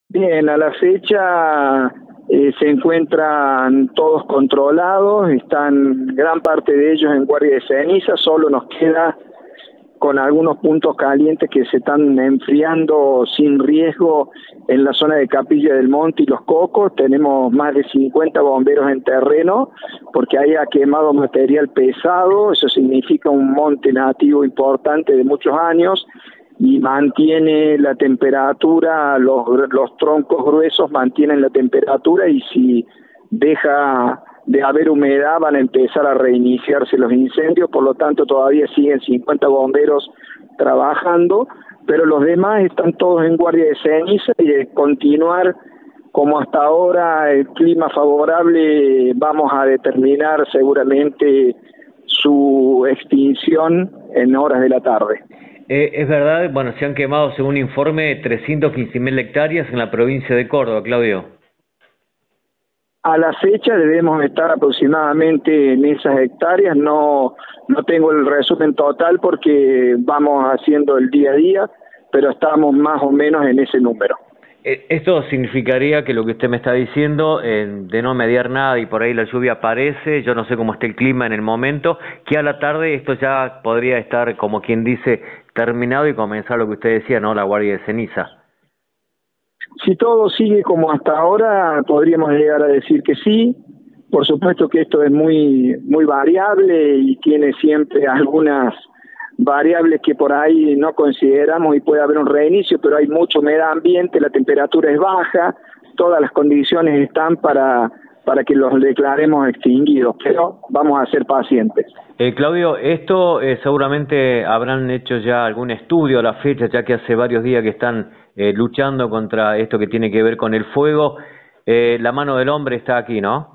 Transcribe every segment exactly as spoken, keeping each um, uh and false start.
Bien, a la fecha eh, se encuentran todos controlados, están gran parte de ellos en guardia de ceniza, solo nos queda con algunos puntos calientes que se están enfriando sin riesgo en la zona de Capilla del Monte y Los Cocos. Tenemos más de cincuenta bomberos en terreno porque ahí ha quemado material pesado, eso significa un monte nativo importante de muchos años y mantiene la temperatura, los, los troncos gruesos mantienen la temperatura y si deja de haber humedad van a empezar a reiniciarse los incendios, por lo tanto todavía siguen cincuenta bomberos trabajando, pero los demás están todos en guardia de ceniza y de continuar como hasta ahora el clima favorable vamos a determinar seguramente su extinción en horas de la tarde. Eh, es verdad, bueno, se han quemado, según informe, trescientas quince mil hectáreas en la provincia de Córdoba, Claudio. A la fecha debemos estar aproximadamente en esas hectáreas, no, no tengo el resumen total porque vamos haciendo el día a día, pero estamos más o menos en ese número. Esto significaría que lo que usted me está diciendo, eh, de no mediar nada y por ahí la lluvia aparece, yo no sé cómo está el clima en el momento, que a la tarde esto ya podría estar, como quien dice, terminado y comenzar lo que usted decía, ¿no? La guardia de ceniza. Si todo sigue como hasta ahora, podríamos llegar a decir que sí. Por supuesto que esto es muy, muy variable y tiene siempre algunas variables que por ahí no consideramos y puede haber un reinicio, pero hay mucho medio ambiente, la temperatura es baja, todas las condiciones están para, para que los declaremos extinguidos, pero vamos a ser pacientes. Eh, Claudio, esto eh, seguramente habrán hecho ya algún estudio a la fecha, ya que hace varios días que están eh, luchando contra esto que tiene que ver con el fuego. Eh, la mano del hombre está aquí, ¿no?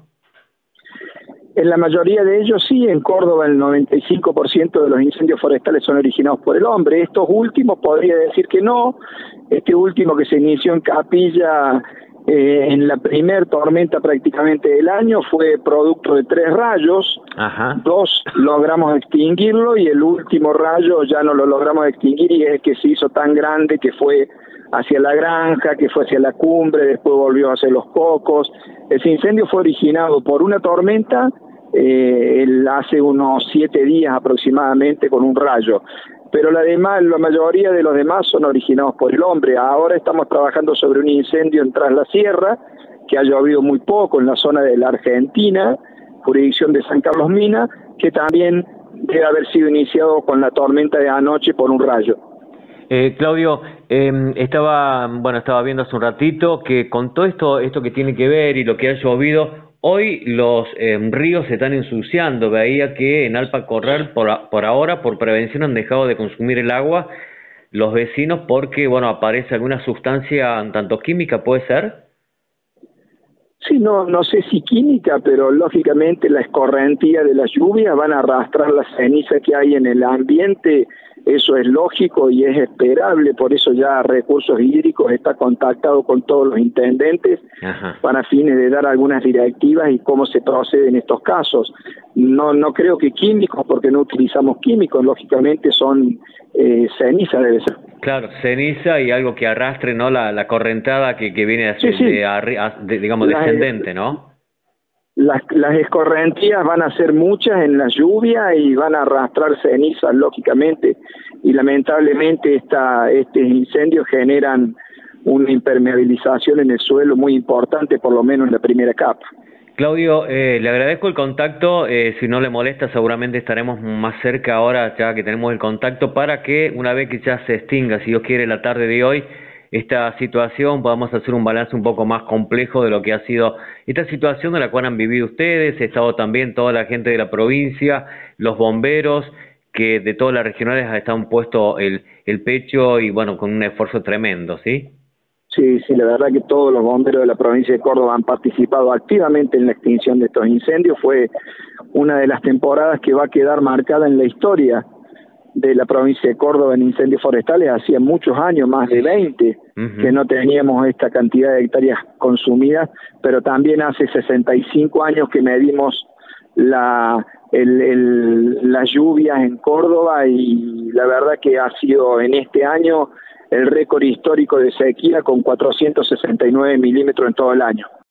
En la mayoría de ellos sí, en Córdoba el noventa y cinco por ciento de los incendios forestales son originados por el hombre. Estos últimos podría decir que no. Este último que se inició en Capilla eh, en la primer tormenta prácticamente del año fue producto de tres rayos. Ajá. Dos logramos extinguirlo y el último rayo ya no lo logramos extinguir y es el que se hizo tan grande que fue hacia la granja, que fue hacia la cumbre, después volvió hacia Los Cocos. Ese incendio fue originado por una tormenta eh, el, hace unos siete días aproximadamente con un rayo. Pero la, demás, la mayoría de los demás son originados por el hombre. Ahora estamos trabajando sobre un incendio en Tras la Sierra, que ha llovido muy poco en la zona de la Argentina, jurisdicción de San Carlos Mina, que también debe haber sido iniciado con la tormenta de anoche por un rayo. Eh, Claudio, eh, estaba, bueno, estaba viendo hace un ratito que con todo esto, esto que tiene que ver y lo que ha llovido, hoy los eh, ríos se están ensuciando. Veía que en Alpa Corral, por, por ahora, por prevención, han dejado de consumir el agua los vecinos porque, bueno, aparece alguna sustancia un tanto química, ¿puede ser? Sí, no, no sé si química, pero lógicamente la escorrentía de las lluvias van a arrastrar la ceniza que hay en el ambiente. Eso es lógico y es esperable, por eso ya Recursos Hídricos está contactado con todos los intendentes. Ajá. Para fines de dar algunas directivas y cómo se procede en estos casos. No, no creo que químicos, porque no utilizamos químicos, lógicamente son eh, ceniza debe ser. Claro, ceniza y algo que arrastre, ¿no? La, la correntada que, que viene así, sí, sí. De, de, digamos, las, descendente, ¿no? Las, las escorrentías van a ser muchas en la lluvia y van a arrastrar cenizas, lógicamente, y lamentablemente esta, estos incendios generan una impermeabilización en el suelo muy importante, por lo menos en la primera capa. Claudio, eh, le agradezco el contacto, eh, si no le molesta seguramente estaremos más cerca ahora ya que tenemos el contacto para que una vez que ya se extinga, si Dios quiere, la tarde de hoy, esta situación, podamos hacer un balance un poco más complejo de lo que ha sido esta situación de la cual han vivido ustedes, ha estado también toda la gente de la provincia, los bomberos, que de todas las regionales han puesto el, el pecho y bueno, con un esfuerzo tremendo, ¿sí? Sí, sí, la verdad que todos los bomberos de la provincia de Córdoba han participado activamente en la extinción de estos incendios. Fue una de las temporadas que va a quedar marcada en la historia de la provincia de Córdoba en incendios forestales. Hacía muchos años, más de veinte, uh-huh. que no teníamos esta cantidad de hectáreas consumidas, pero también hace sesenta y cinco años que medimos la, el, el, las lluvias en Córdoba y la verdad que ha sido en este año el récord histórico de sequía con cuatrocientos sesenta y nueve milímetros en todo el año.